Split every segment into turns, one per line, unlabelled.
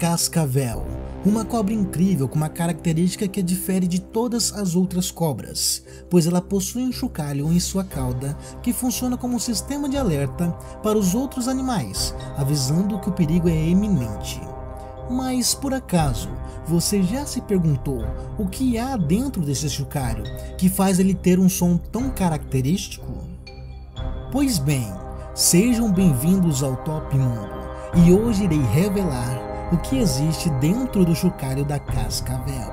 Cascavel, uma cobra incrível com uma característica que a difere de todas as outras cobras, pois ela possui um chocalho em sua cauda que funciona como um sistema de alerta para os outros animais, avisando que o perigo é iminente. Mas por acaso, você já se perguntou o que há dentro desse chocalho que faz ele ter um som tão característico? Pois bem, sejam bem-vindos ao Top Mundo, e hoje irei revelar o que existe dentro do chocalho da Cascavel.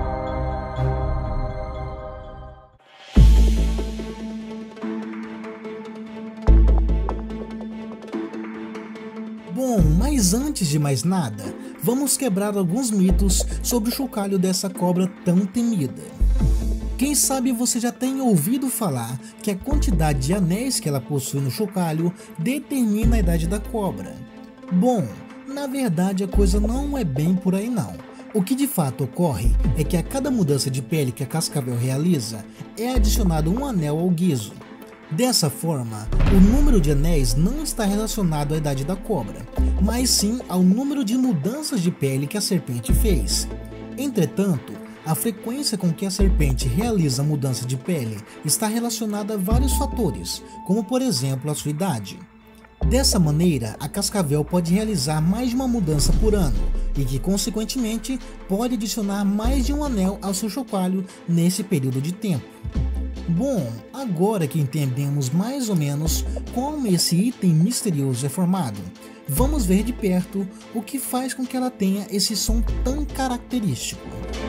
Bom, mas antes de mais nada, vamos quebrar alguns mitos sobre o chocalho dessa cobra tão temida. Quem sabe você já tenha ouvido falar que a quantidade de anéis que ela possui no chocalho determina a idade da cobra. Bom, na verdade a coisa não é bem por aí não. O que de fato ocorre é que a cada mudança de pele que a Cascavel realiza é adicionado um anel ao guizo. Dessa forma, o número de anéis não está relacionado à idade da cobra, mas sim ao número de mudanças de pele que a serpente fez. Entretanto, a frequência com que a serpente realiza a mudança de pele está relacionada a vários fatores, como por exemplo a sua idade. Dessa maneira, a Cascavel pode realizar mais de uma mudança por ano e que, consequentemente, pode adicionar mais de um anel ao seu chocalho nesse período de tempo. Bom, agora que entendemos mais ou menos como esse item misterioso é formado, vamos ver de perto o que faz com que ela tenha esse som tão característico.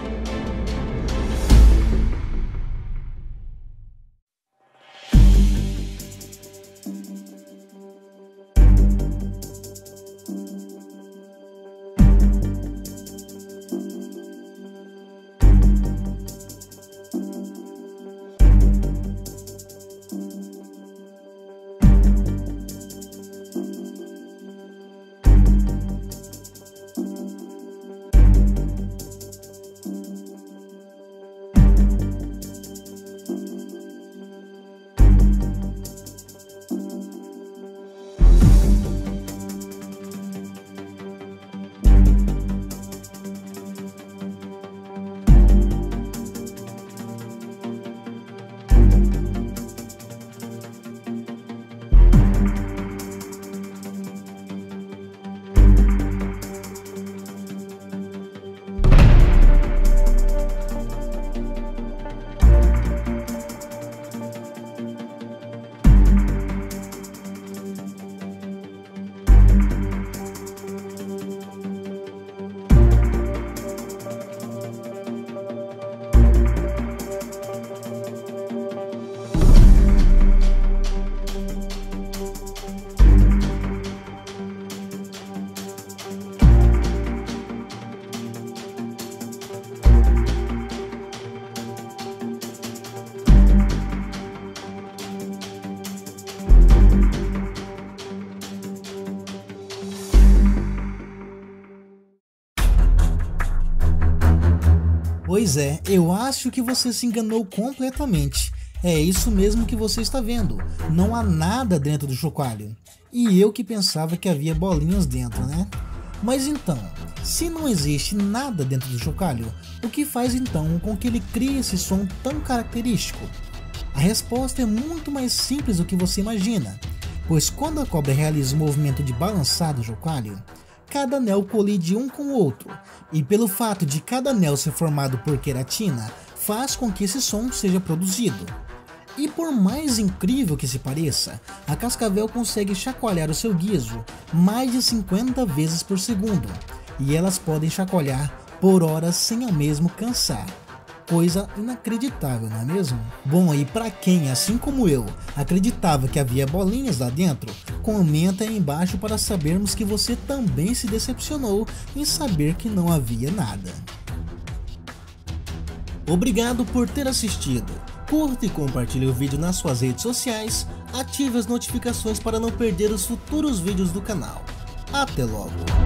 Pois é, eu acho que você se enganou completamente. É isso mesmo que você está vendo. Não há nada dentro do chocalho. E eu que pensava que havia bolinhas dentro, né? Mas então, se não existe nada dentro do chocalho, o que faz então com que ele crie esse som tão característico? A resposta é muito mais simples do que você imagina, pois quando a cobra realiza o movimento de balançar do chocalho, cada anel colide um com o outro, e pelo fato de cada anel ser formado por queratina, faz com que esse som seja produzido. E por mais incrível que se pareça, a Cascavel consegue chacoalhar o seu guizo mais de 50 vezes por segundo, e elas podem chacoalhar por horas sem ao mesmo cansar. Coisa inacreditável, não é mesmo? Bom, e para quem, assim como eu, acreditava que havia bolinhas lá dentro, comenta aí embaixo para sabermos que você também se decepcionou em saber que não havia nada. Obrigado por ter assistido. Curta e compartilhe o vídeo nas suas redes sociais, ative as notificações para não perder os futuros vídeos do canal. Até logo!